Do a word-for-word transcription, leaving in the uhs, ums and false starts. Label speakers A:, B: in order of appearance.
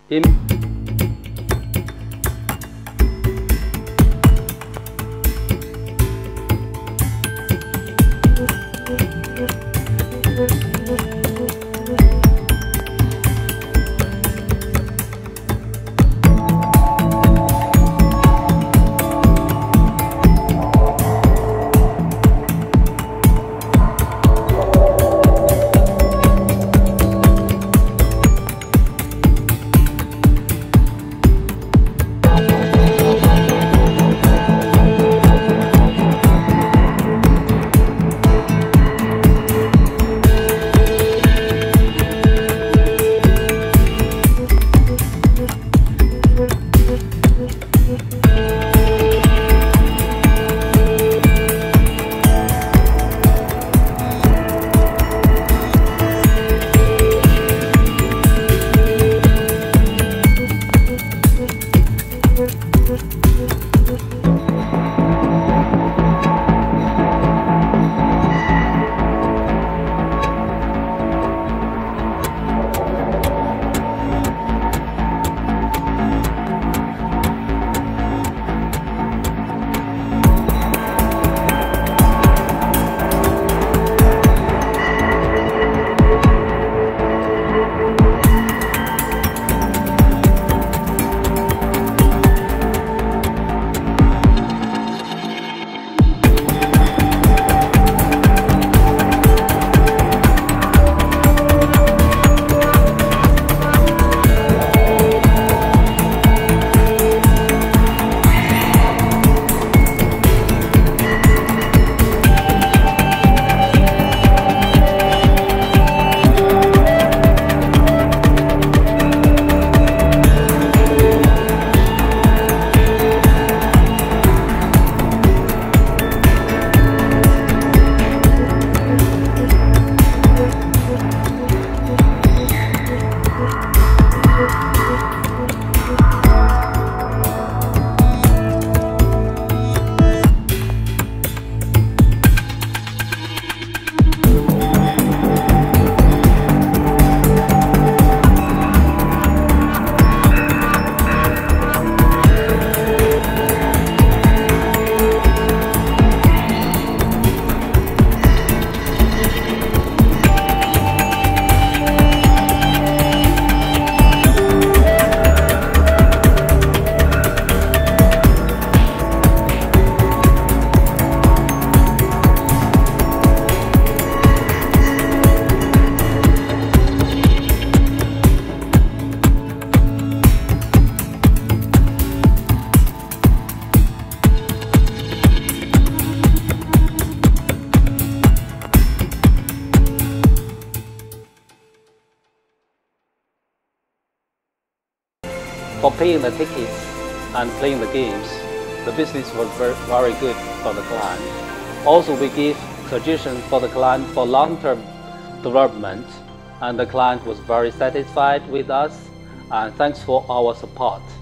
A: him. For paying the tickets and playing the games, the business was very, very good for the client. Also, we give suggestions for the client for long-term development, and the client was very satisfied with us, and thanks for our support.